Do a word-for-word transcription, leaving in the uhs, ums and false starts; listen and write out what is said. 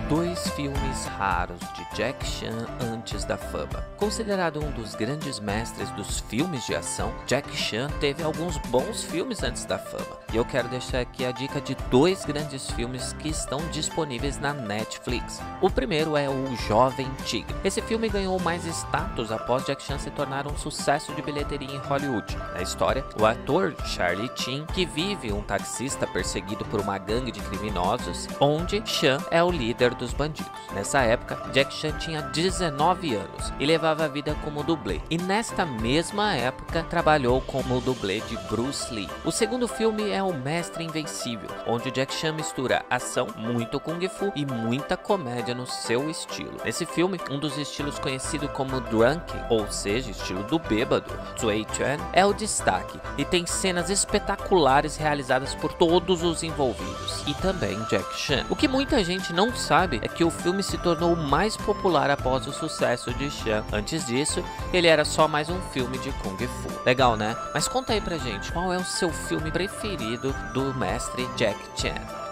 Dois filmes raros de Jack Chan antes da fama. Considerado um dos grandes mestres dos filmes de ação, Jack Chan teve alguns bons filmes antes da fama. E eu quero deixar aqui a dica de dois grandes filmes que estão disponíveis na Netflix. O primeiro é O Jovem Tigre. Esse filme ganhou mais status após Jack Chan se tornar um sucesso de bilheteria em Hollywood. Na história, o ator Charlie Chin, que vive um taxista perseguido por uma gangue de criminosos, onde Chan é o líder dos bandidos. Nessa época, Jack Chan tinha dezenove anos e levava a vida como dublê. E nesta mesma época, trabalhou como dublê de Bruce Lee. O segundo filme é O Mestre Invencível, onde Jack Chan mistura ação, muito kung fu e muita comédia no seu estilo. Nesse filme, um dos estilos conhecido como drunken, ou seja, estilo do bêbado, Tsui Chuan, é o destaque e tem cenas espetaculares realizadas por todos os envolvidos e também Jack Chan. O que muita gente não sabe é que o filme se tornou o mais popular após o sucesso de Chan. Antes disso, ele era só mais um filme de kung fu. Legal, né? Mas conta aí pra gente, qual é o seu filme preferido do mestre Jack Chan?